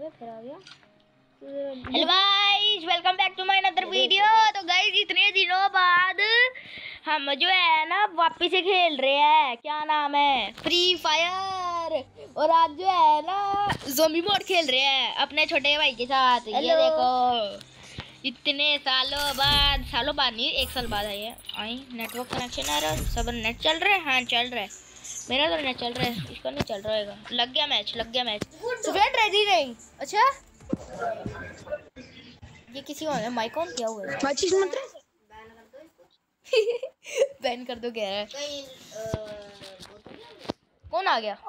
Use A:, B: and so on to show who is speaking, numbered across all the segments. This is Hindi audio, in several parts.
A: फिर आ गया। Hello guys, welcome back to my another video. तो गाइस इतने दिनों बाद हम जो है ना वापस से खेल रहे हैं। क्या नाम है? Free Fire. और आज जो है ना ज़ोंबी मोड खेल रहे हैं अपने छोटे भाई के साथ। ये देखो इतने सालों बाद नहीं, 1 साल बाद आई नेटवर्क कनेक्शन आ रहा है। सब नेट चल रहा है। हाँ चल रहा है, मेरा तो नेट चल रहा है, इसका नहीं चल रहा है। लग गया मैच। सुफियान रेडी नहीं? अच्छा ये किसी और माइक ऑन किया हुआ है।
B: माचिस मत
A: बैन कर दो कह रहा है। कौन आ गया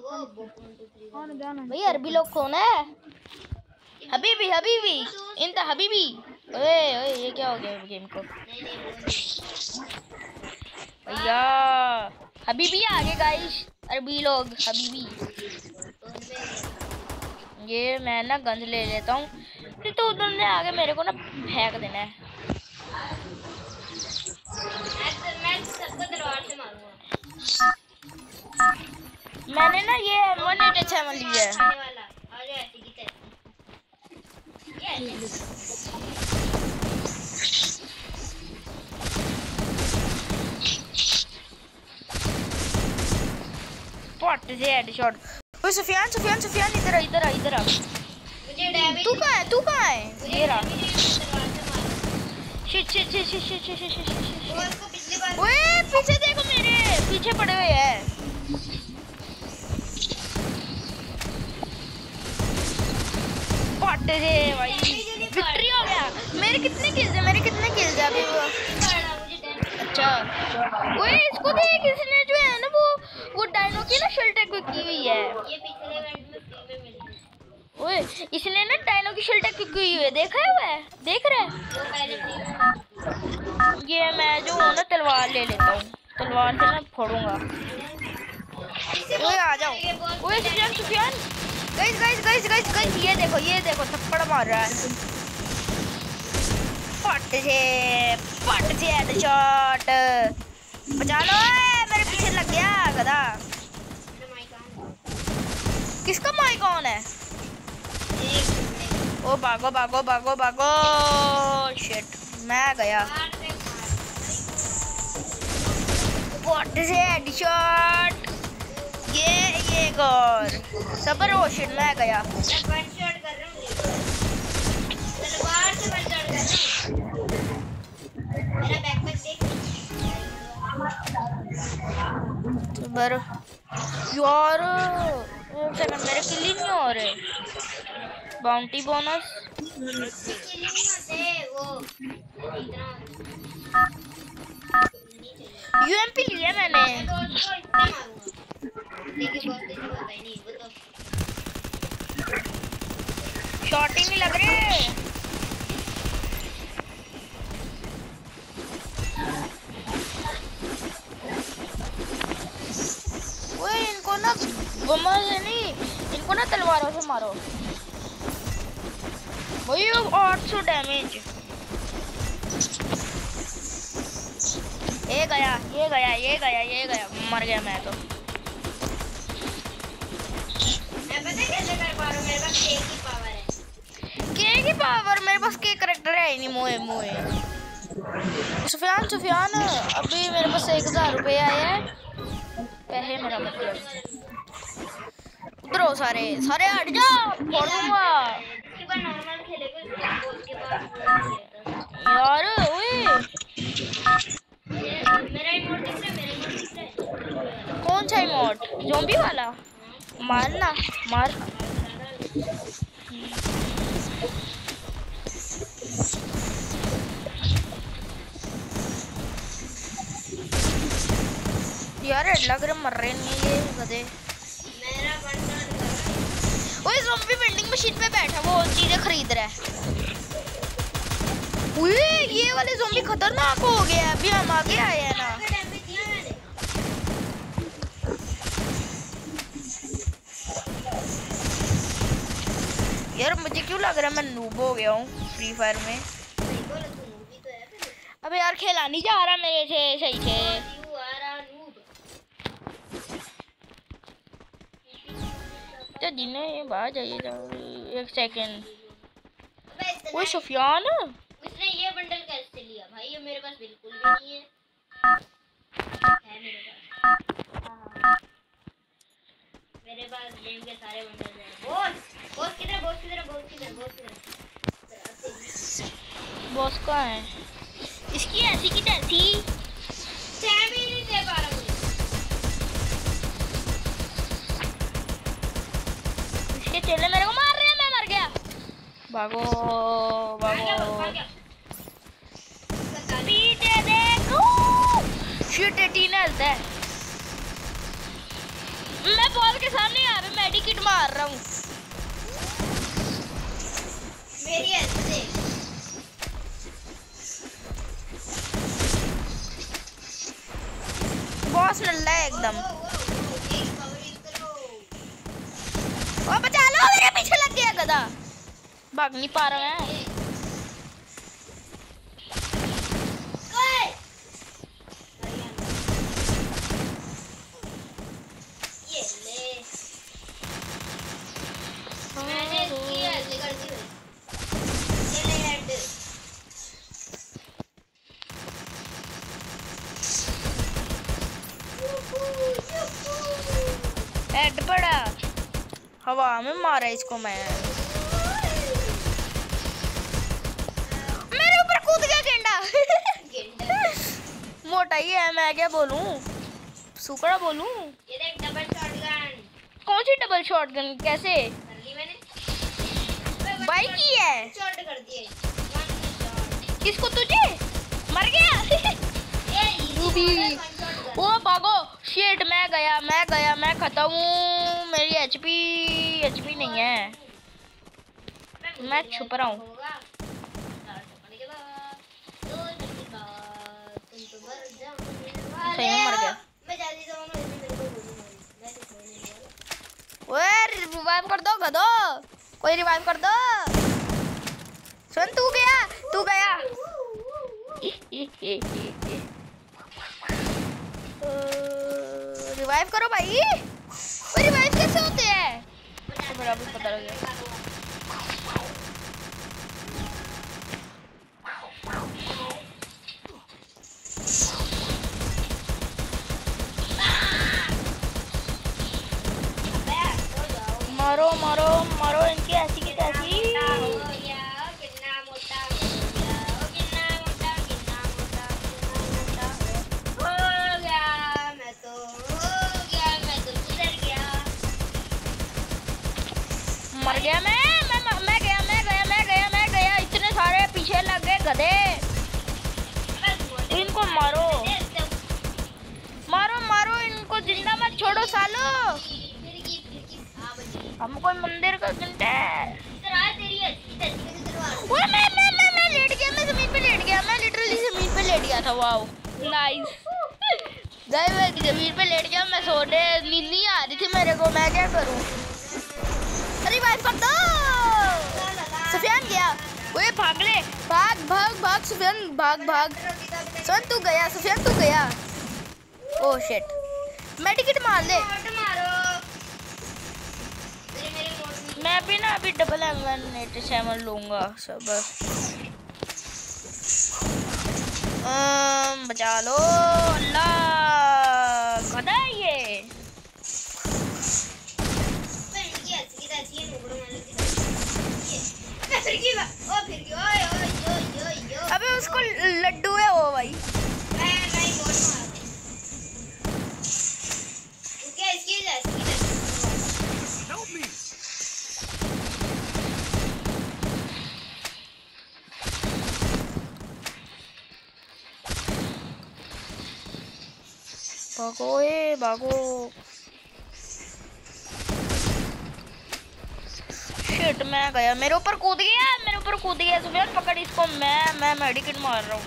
A: भाई? अरबी लोग कौन है? हबीबी इंता हबीबी। ओए ये क्या हो गया गेम को भैया? हबीबी आगे गाइस, अरबी लोग हबीबी। ये मैं ना गंज ले लेता हूँ, तो उधर ने आगे मेरे को ना फेंक देना है। मैं सबको तलवार से मारूंगा। मैंने ना ये M187 लिया है। पॉट से हेडशॉट। ओए सुफियान इधर आ। तू कहाँ है? ये रहा। शिट। ओए पीछे देखो, मेरे पीछे पड़े हुए हैं। पॉट से भाई विक्ट्री हो गया। मेरे कितने किल्स है अभी? अच्छा ओए इसको देख, इसने जो है ना वो डायनो की ना शर्ट इक्विप की हुई है। ये पिछले इवेंट में फ्री में मिली। ओए इसने ना डायनो की शर्ट इक्विप की हुई है, देख रहा है। ये मैं जो हूँ ना तलवार ले लेता हूँ, तलवार से मैं फोड़ूंगा। ओए आ जाओ। ओए सुफियान गाइस ये देखो थप्पड़ मार रहा है। पट से हेडशॉट। बचा लो, मेरे पीछे लग गया गधा। किसका माइक ऑन है? ओ भागो। शिट मैं गया। पट से हेडशॉट। ये एक और सबर। ओ शिट मैं गया। बर यार सेकंड मेरे किल ही नहीं हो रहे। बाउंटी बोनस यूएमपी लिया मैंने। शॉट ही नहीं लग रहे। इनको ना बमल नहीं, इनको ना तलवारों से मारो भाई। 800 डैमेज। ये गया। मर गया मैं तो। कैसे कर पा रहा हूं? मेरे पास के की पावर मेरे पास के करैक्टर है ही नहीं। मोए सुफियान अभी मेरे पास 1000 रुपये आए हैं। पैसे मेरा मतलब उधर सारे हट जाओ, फोड़ दूंगा यार। ओए मेरा इमोट दिख रहा है। कौन सा इमोट? ज़ॉम्बी वाला? मारना मार। यार लग रहा मर रहे नहीं ये गधे। मेरा बंदा ओए ज़ॉम्बी वेंडिंग मशीन पे बैठा, वो चीजें खरीद रहा है। ओए ये वाले ज़ॉम्बी खतरनाक हो गया। अभी हम आगे आए हैं ना। यार मुझे क्यों लग रहा है मैं नूब हो गया हूँ फ्री फायर में। अबे यार खेला नहीं जा रहा मेरे से सही से। तो जिन्हें बाहर जाइए एक सेकंड। वो सुफियान
B: उसने ये बंडल कैसे लिया भाई? ये मेरे पास बिल्कुल भी नहीं है। मेरे पास मेरे पास गेम के सारे बंडल हैं। बॉस किधर?
A: बॉस कहाँ है? इसकी ऐसी की तैसी
B: टाइम ही नहीं दे पा रहा हूँ।
A: इसके चेले मेरे को मार रहे हैं, मैं मर गया। भागो पीछे देखो। शिट 18 हेल्थ है। मैं बॉल के सामने आ रहा, मेडिकिट मार रहा हूँ।
B: मेरी ऐसे
A: बॉस नल्ला है एकदम। ओ बचा लो, मेरे पीछे लग गया गधा। भाग नहीं पा रहा है।
B: मैंने इसकी ऐसे कर दी भाई। ये ले हेड।
A: हेड पड़ा, हवा में मारा इसको मैं। मेरे ऊपर कूद गया गेंडा। मोटा ही है, मैं क्या बोलूं, सुकड़ा बोलूं।
B: ये देख डबल शॉटगन।
A: कौन सी डबल शॉटगन? कैसे
B: कर ली मैंने?
A: बाइक की है?
B: शॉट कर दिए। One shot.
A: किसको? तुझे? मर गया।
B: ये
A: ओ भागो। शिट मैं गया, मैं खत्म हूँ। मेरी एचपी नहीं है। मैं छुप रहा हूँ। सही में मर गया। ओए रिवाइव कर दो गधो, कोई रिवाइव कर दो। सुन तू गया। रिवाइव करो भाई। वो रिवाइव कैसे होते हैं? तो बड़ा भी पता लग गया। मारो इनकी ऐसी की तैसी। मर गया मैं गया। इतने सारे पीछे लग गए गधे। इनको मारो इनको, जिंदा मत छोड़ो सालो। हम कोई मंदिर का घंटा है। मैं लेट गया, मैं जमीन पे लेट गया। मैं लिटरली जमीन पे लेट गया था। Wow nice. मैं जमीन पे लेट गया, मैं सोने नींद नहीं आ रही थी मेरे को। मैं क्या करूं? रिवाइव कर दो। सुफियान गया। ओए भाग ले, भाग सुफियान, भाग। सुन तू गया, सुफियान तू गया। ओह शिट, मेडिकेट मार ले। मैं भी ना अभी डबल M187 लूंगा सब। बचा लो अल्लाह, गधा है ये। अबे उसको लड्डू है वो भाई। भागो। शिट मैं गया, मेरे ऊपर कूद गया। सुफियान पकड़ इसको। मैं मेडिकेट मार रहा हूँ।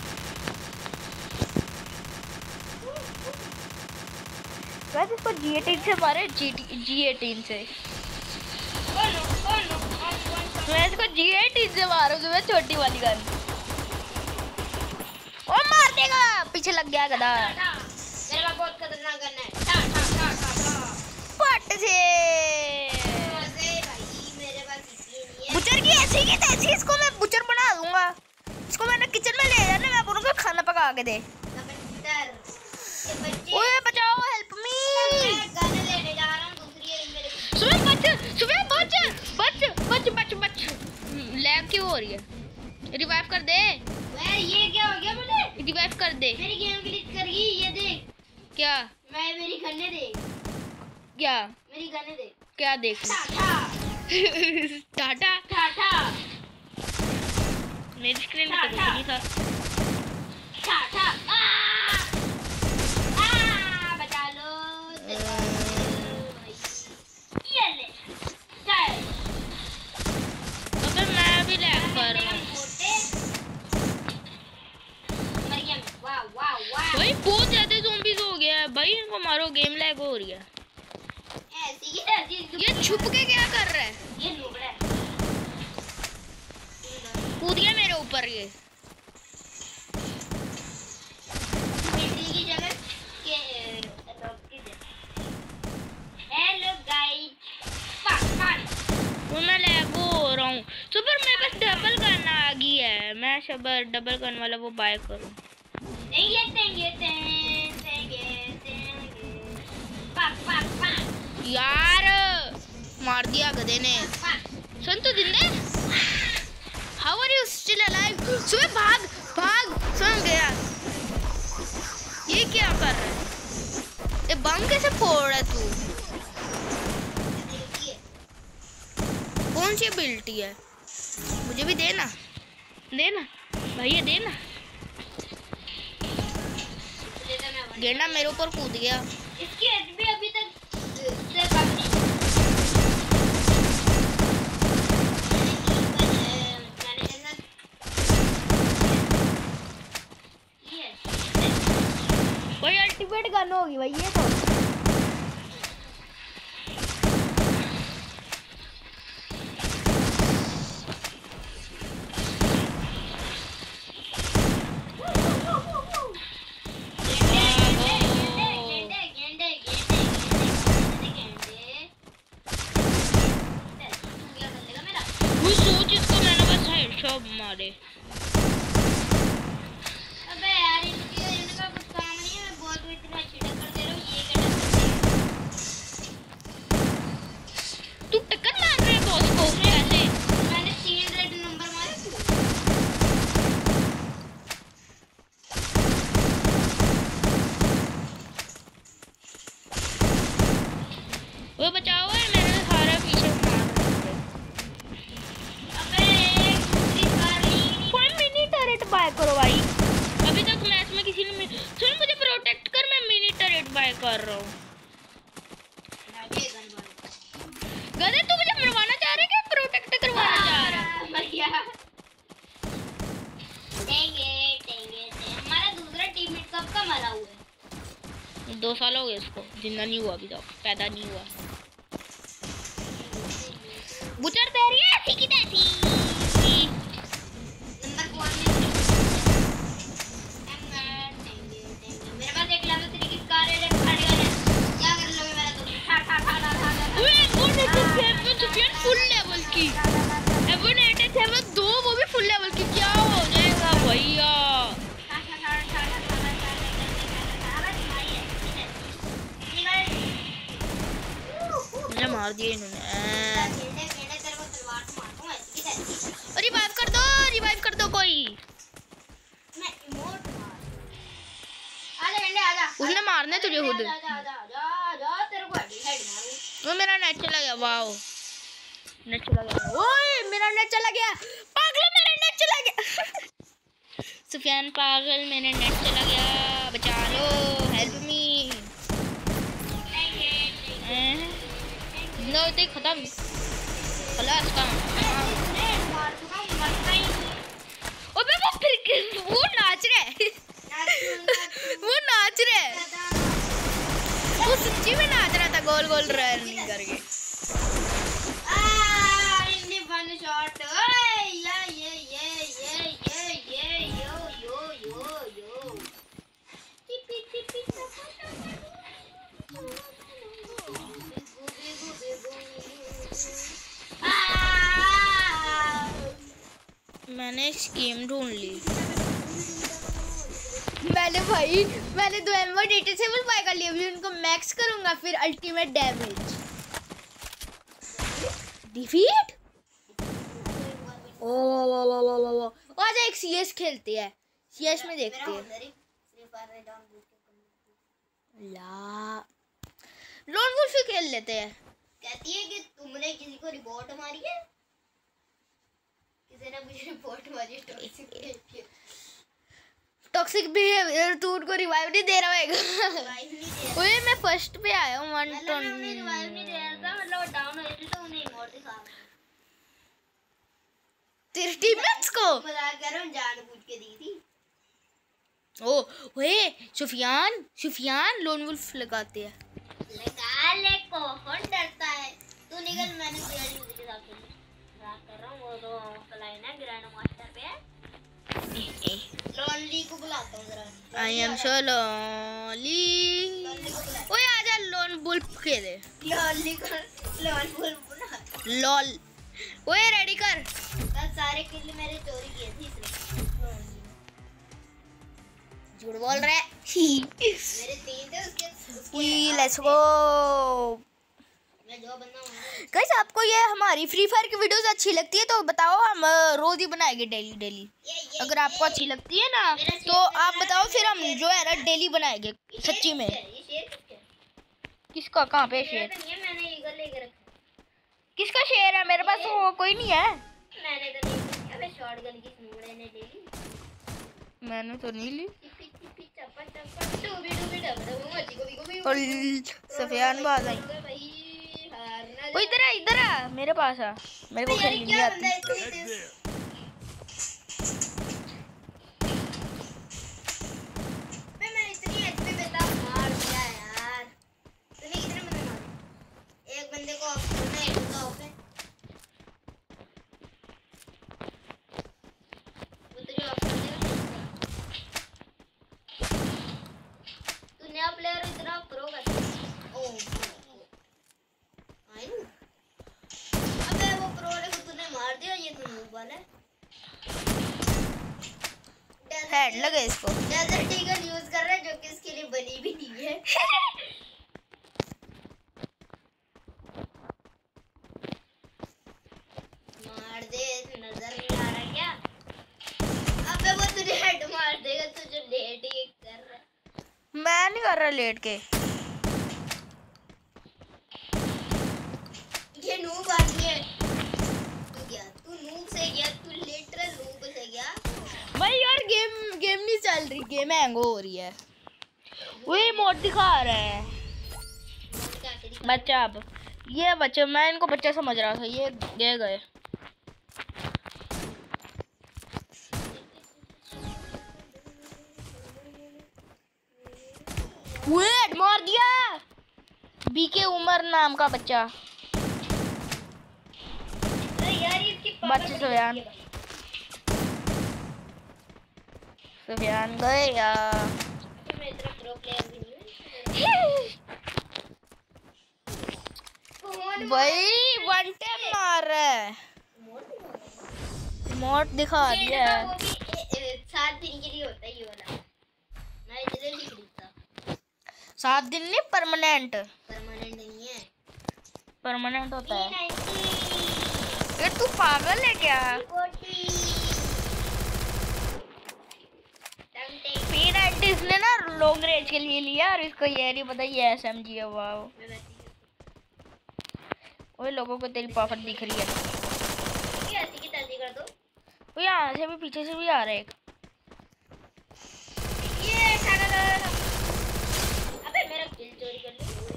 A: वैसे इसको G18 से मारे, G18 से। मैं इसको G18 से मारूंगी, मैं छोटी वाली गन। ओ मार देगा, पीछे लग गया गधा।
B: मेरे पास बहुत खतरनाक गन है।
A: पट से
B: भाई मेरे पास
A: सीखी तैसी इसको मैं बुचर बना दूंगा। इसको मैंने किचन में ले जाना, मैं बोलूंगा खाना पका के दे। ओए बचाओ, हेल्प मी।
B: गाने लेने जा रहा हूं दूसरी मेरे।
A: सुबह बच, सुबह बच बच बच बच बच। लैग क्यों हो रही है? रिवाइव कर दे।
B: यार ये क्या हो गया? मुझे
A: रिवाइव कर दे।
B: मेरी गेम क्लिक कर गई। ये देख
A: क्या?
B: मेरी गन्ने दे।
A: क्या?
B: मेरी गन्ने दे।
A: क्या देख? टाटा
B: टाटा।
A: मेरी स्क्रीन पे तो कुछ नहीं था।
B: टाटा। बचा लो। ये ले। चल।
A: तो फिर मैं भी लैग कर रहा हूँ।
B: मरियम, वाह वाह वाह।
A: भाई बहुत ज्यादा ज़ॉम्बीज़ हो गया है भाई, इनको मारो, गेम लैग हो रही है। ये छुप के क्या कर रहा है?
B: ये नुबड़ा है।
A: कूद गया मेरे ऊपर ये।
B: मिट्टी की जगह के हेलो गाइस।
A: वो मैं लैग हो रहा हूँ। सुपर मेरे पास डबल गन आ गई है। मैं शबर डबल गन वाला वो बाय करूँ। यार मार दिया गधे ने। सुन तो जिंदे। How are you still alive? सुबह भाग भाग। सुन गया। ये क्या कर रहा है? ये बम कैसे फोड़ रहा है तू? कौन सी एबिलिटी है? मुझे भी देना, देना भैया देना। गेंडा मेरे ऊपर कूद गया।
B: इसकी एचपी अभी तक से कम नहीं।
A: भाई अल्टीमेट गन होगी भाई ये तो। मारे।
B: अबे यार इनका कुछ काम नहीं है। मैं बहुत इतना छिड़क कर दे रहा हूँ। ये क्या
A: तू टक्कर मार रहा है बॉस को कैसे?
B: मैंने 3 रेड नंबर मारे।
A: वो बचाओ है, मैंने सारा पीछे मार।
B: अबे कोई
A: मिनी टरेट बाय करो भाई। अभी तक मैच में किसी ने सुन मुझे प्रोटेक्ट कर, मैं मिनी टरेट बाय कर रहा हूँ। गधे तू मुझे मरवाना चाह रहा है क्या प्रोटेक्ट करवाना चाह रहा है?
B: भैया हमारा दूसरा टीममेट कब का मरा हुआ है?
A: 2 साल हो गए उसको, जिंदा नहीं हुआ अभी तक, पैदा नहीं हुआ। बुचर दे रही है सीखी तैसी।
B: नंबर 1 में मेरे पास एक लेवल 3 की कार है। क्या कर लोगे मेरा तुम?
A: फुल लेवल की F187 2 वो भी फुल लेवल की। क्या हो जाएगा भैया? मुझे मार दिया इन्होंने। रिवाइव कर दो कोई। उसने मारने तुझे खुद। वो मेरा नेट चला गया। वाओ नेट चला गया। ओए मेरा नेट चला गया। पागल मेरा नेट चला गया। सुफियान पागल मेरा नेट चला गया। बचा लो, हेल्प मी। नो ते खत्म खलास काम। अबे वो फिर वो नाच रहा है। वो नाच रहा है। वो सच्ची में नाच रहा था गोल गोल रनिंग करके।
B: One shot.
A: मैंने स्कीम ढूंढ ली। मैंने 2 एम्बर डिटेसेबल बाय कर लिया। अभी उनको मैक्स करूंगा, फिर अल्टीमेट डैमेज। डिफीट। ओ आज एक सीएस खेलते हैं। सीएस में देखते हैं। ला लोन वुल्फ खेल लेते हैं।
B: कहती है कि तुमने किसी को रिपोर्ट मारी है, किसी ने मुझे रिपोर्ट मारी
A: टॉक्सिक बिहेवियर। तू उनको रिवाइव नहीं दे रहा है। ओए मैं फर्स्ट पे आया हूं। 1 टन
B: रिवाइव नहीं दे रहा था, मतलब डाउन हो जाती तो उन्हें इमोट दिखा
A: तेरे टीममेट्स को
B: मजाक कर रहा हूं, जानबूझ के दी थी।
A: ओ ओए सुफियान लोन वुल्फ लगाते हैं।
B: लगा ले, कौन डरता है। तू निकल, मैंने तैयारी के साथ मजाक कर रहा हूं। वो तो ऑफलाइन है, ग्रैंड मास्टर पे है। लॉली को बुलाता हूं जरा।
A: I am so Lolly. ओए आजा लोन वुल्फ खेले।
B: लॉली को लॉन वुल्फ बुला।
A: लॉल। ओए रेडी कर।
B: सारे किल मेरे चोरी किए थे इसने।
A: झूठ बोल रहा है।
B: मेरे 3 थे उसके
A: लेट्स गो।
B: मैं जो बंदा हूं।
A: गाइस आपको ये हमारी फ्री फायर की वीडियोस अच्छी लगती है तो बताओ, हम रोज ही बनाएंगे डेली। अगर आपको अच्छी लगती है ना तो आप बताओ, फिर हम जो है ना डेली बनाएंगे सच्ची में। किसका कहाँ पे शेयर?
B: मैंने ईगल लेके रखा।
A: किसका शेयर है? मेरे पास वो कोई नहीं है।
B: मैंने तो नहीं लिया। मैं शॉटगन की स्नूड़े ने ले ली।
A: मैंने तो नहीं ली।
B: चप्पा डूबी डब
A: और सफियान बाज आई। वो इधर आ मेरे पास आ। मेरे को खेलनी नहीं आती।
B: मैं इतनी एचपी पे था, मार दिया यार। तूने कितने बंदे मारे? एक बंदे को ऑफ करना है, एक को ऑफ है। वो तुझे ऑफ कर देगा। तू नया प्लेयर इतना प्रो कर। Oh I know. अबे वो प्रो को तूने मार दिया, ये तो नूब वाला है।
A: हेड लगे इसको।
B: डेजर्ट ईगल यूज कर रहा है जो कि इसके लिए बनी भी नहीं है। मार दे, नजर नहीं आ रहा क्या? अबे वो तुझे हेड मार देगा, तुझे लेट ही कर रहा है।
A: मैं नहीं कर रहा लेट के।
B: ये नूब आदमी है। तू नूब से गया, तू लिटरल नूब से गया।
A: भाई यार गेम नहीं चल रही, गेम हैंग हो रही है। वो मोड दिखा रहा है बच्चा। अब ये बच्चा, मैं इनको बच्चा समझ रहा था, ये गए। वेट मार दिया। बीके उमर नाम का बच्चा। बच्चे सुफियान गए यार।
B: मैं इतना प्रो प्लेयर भी नहीं हूं।
A: भाई 1 टैप मार रहा है। मोड दिखा दिया है।
B: वो भी 7 दिन के लिए होता है ये वाला। मैं इसलिए नहीं खरीदता।
A: 7 दिन नहीं, परमानेंट
B: नहीं है।
A: परमानेंट होता है। ये तू पागल है क्या? P90 इसने ना लॉन्ग रेंज के लिए लिया और इसको ये नहीं पता ये SMG है। वाओ। ओए लोगों को तेरी पावर दिख रही है। वो यहाँ से भी पीछे से भी आ रहा है एक।
B: अबे मेरा किल चोरी कर लिया।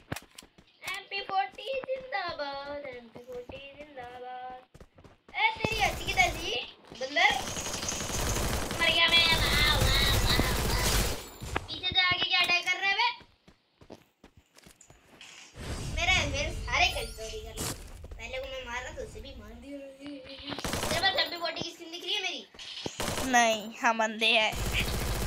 B: MP40 जिंदाबाद, MP40 जिंदाबाद। ए तेरी हंसी की तजी बंदर मर गया मैं। वाह वाह वाह वाह। पीछे से आगे क्या अटैक कर रहे हैं बे? मेरे सारे किल चोरी कर लिए। पहले को मैं मार रहा था, उसे भी मार दिया। तेरे पास MP40 की स्किन दिख रही है मेरी?
A: नहीं हम अंधे हैं।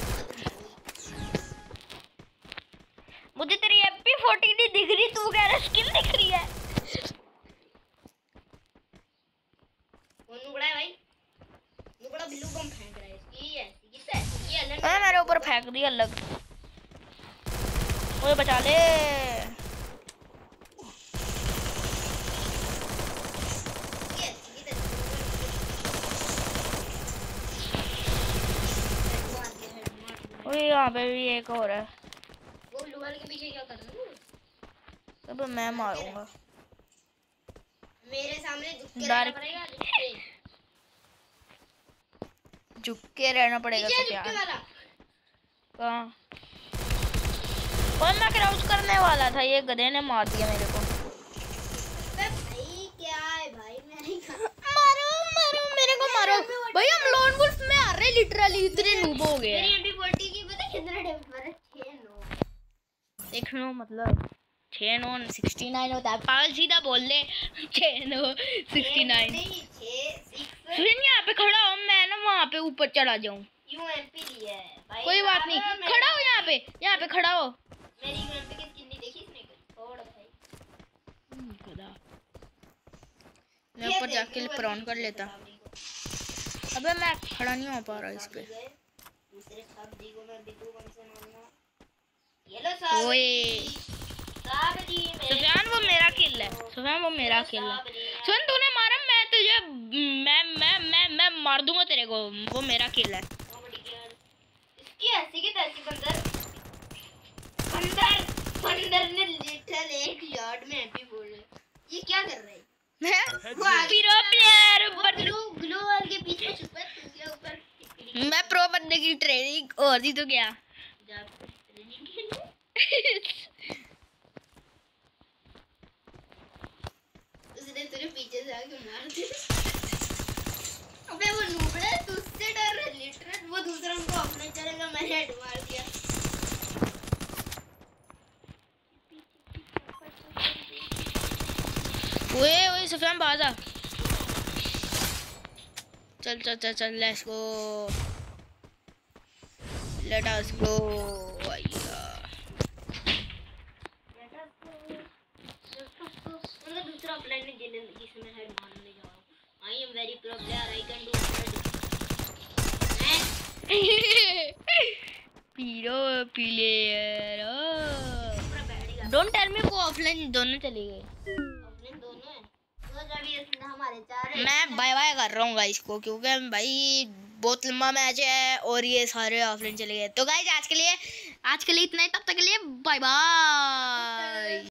A: मुझे तेरी MP40 नहीं दिख रही, तू कह रहा स्किन दिख रही है।
B: कौन उड़ा है भाई? ग्लू बम फेंक रहा है इसकी ऐसी की तैसी, ये अलग
A: अरे मेरे ऊपर फेंक दिया अलग। ओए बचा ले।
B: ये ऐसी की तैसी मार दिया।
A: ओए यहाँ पे भी एक और है।
B: वो ब्लू वाले के पीछे क्या कर रहा है?
A: अब मैं मारूंगा।
B: मेरे सामने झुक के
A: डर-
B: रहना पड़ेगा,
A: झुक के रहना पड़ेगा
B: पीछे
A: तो क्या?
B: झुक के वाला।
A: कहाँ? और मैं क्रॉस करने वाला था, ये गधे ने मार दिया मेरे को।
B: अबे भाई क्या है भाई, मैं नहीं
A: मारो मारो मेरे को मारो भाई। हम लोन वुल्फ में आ रहे लिटरली, इतने नूब हो गए।
B: मेरी MP40 की पता कितना डैमेज मारा? 6-9।
A: देख लो मतलब 6-9 69 होता है। पागल सीधा बोल दे 6-9 69।
B: नहीं 6-6
A: सुन यहाँ पे खड़ा हो, मैं ना वहाँ पे ऊपर चला जाऊँ।
B: UMP लिया है भाई।
A: कोई बात नहीं, खड़ा हो यहाँ पे खड़ा हो।
B: मेरी UMP की स्किन नहीं देखी इसने? छोड़ भाई।
A: मैं ऊपर जाके प्रॉन कर लेता। अबे मैं खड़ा नहीं हो पा रहा इस पे।
B: दूसरे सब्जी को मैं बिट्टू बम से मारूंगा। ये लो सब्जी।
A: ओए
B: सब्जी में
A: सुफियान वो मेरा किल है। सुफियान वो मेरा किल है। सुन तूने मारा, मैं तुझे मैं मार दूंगा तेरे को। वो मेरा किल है।
B: इसकी ऐसी की तैसी बंदर ने लिटरल एक शॉट में MP बोल रहे। ये क्या कर रहा है?
A: प्रो प्लेयर
B: ग्लू वाल के पीछे छुपा है, तुझे ऊपर
A: मैं प्रो बनने की ट्रेनिंग और दी तो क्या?
B: जा ट्रेनिंग के लिए। उसने तेरे पीछे से आके मार दिया। अबे वो नूबड़ा है, तुझसे डर रहा है लिटरल। वो दूसरा उनको अपने चलेगा, मैंने हेड मार दिया।
A: ओए ओए सुफियान बाज आ। चल चल चल चल लेट्स गो, लेट अस गो।
B: मतलब दूसरा प्लेयर ने जिसमें हेड मारने जा रहा हूं। I am very pro player, I can do
A: pro player.
B: पूरा बैठेगा।
A: डोंट टेल मी वो ऑफलाइन दोनों चली गई।
B: अपने दोनों है तो जब ये हमारे चार है।
A: मैं बाय बाय कर रहा हूँ गाइस को, क्योंकि भाई बहुत लंबा मैच है और ये सारे ऑफलाइन चले गए। तो गाइस आज के लिए इतना ही। तब तक के लिए बाय बाय।